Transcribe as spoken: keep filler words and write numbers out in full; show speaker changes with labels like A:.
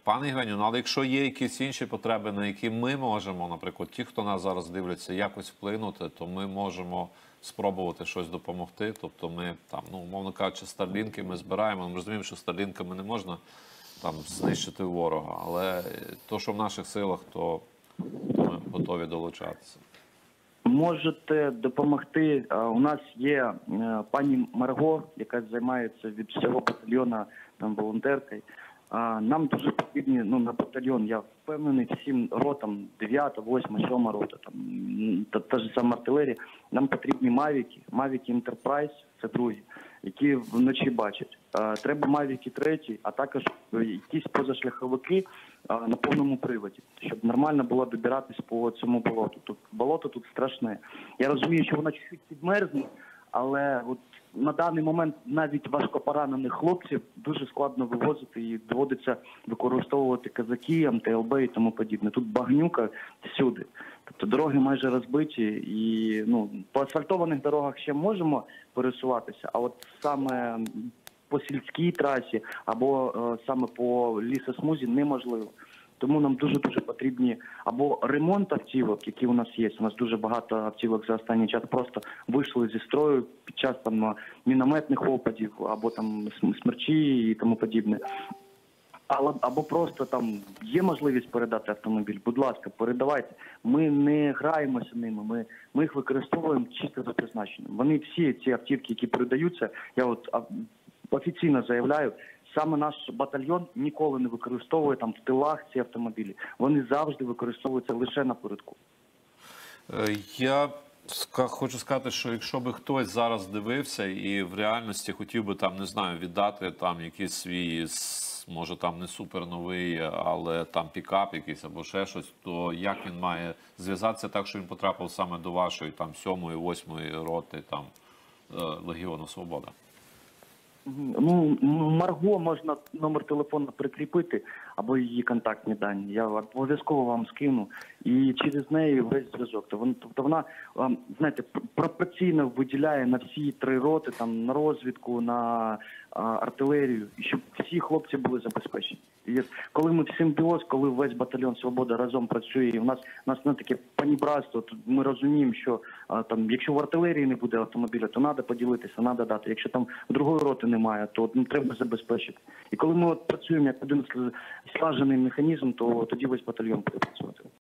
A: Пане Євгенію, ну але якщо є якісь інші потреби, на які ми можемо, наприклад, ті, хто нас зараз дивляться, якось вплинути, то ми можемо спробувати щось допомогти. Тобто ми там, ну, умовно кажучи, старлінки ми збираємо. Ми розуміємо, що старлінками не можна там знищити ворога, але то, що в наших силах, то, то ми готові долучатися.
B: Можете допомогти. У нас є пані Марго, яка займається від всього батальйону там волонтеркою. Нам дуже потрібні, ну, на батальйон, я впевнений, всім ротам, дев'ята, восьма, сьома рота, там, та, та ж сама артилерія, нам потрібні мавіки, мавіки Enterprise, це другі, які вночі бачать. Треба мавіки треті, а також якісь позашляховики на повному приводі, щоб нормально було добиратись по цьому болоту. Тут болото тут страшне. Я розумію, що воно чуть-чуть підмерзне, але от на даний момент навіть важкопоранених хлопців дуже складно вивозити і доводиться використовувати казаки, ем те ел бе і тому подібне. Тут багнюка всюди. Тобто дороги майже розбиті і, ну, по асфальтованих дорогах ще можемо пересуватися, а от саме по сільській трасі або е, саме по лісосмузі неможливо. Тому нам дуже-дуже потрібні або ремонт автівок, які у нас є. У нас дуже багато автівок за останній час просто вийшли зі строю під час там мінометних опадів, або там смерчі і тому подібне. Або просто там є можливість передати автомобіль, будь ласка, передавайте. Ми не граємося ними, ми, ми їх використовуємо чисто за призначенням. Вони всі ці автівки, які передаються, я от офіційно заявляю, саме наш батальйон ніколи не використовує там в тилах ці автомобілі. Вони завжди використовуються лише напередку.
A: Я хочу сказати, що якщо би хтось зараз дивився і в реальності хотів би там, не знаю, віддати там якийсь свій, може там не супер новий, але там пікап якийсь або ще щось, то як він має зв'язатися так, що він потрапив саме до вашої там сьомої, восьмої роти там Легіону Свобода?
B: Ну, Марго можна номер телефону прикріпити або її контактні дані. Я обов'язково вам скину. І через неї весь зв'язок. Тобто вона, знаєте, пропорційно виділяє на всі три роти, там, на розвідку, на артилерію, і щоб всі хлопці були забезпечені. І коли ми в симбіоз, коли весь батальйон «Свобода» разом працює, і у нас, у нас не таке панібратство, то ми розуміємо, що там, якщо в артилерії не буде автомобіля, то треба поділитися, треба дати. Якщо там другої роти немає, то, ну, треба забезпечити. І коли ми от працюємо як один слажений механізм, то тоді весь батальйон буде працювати.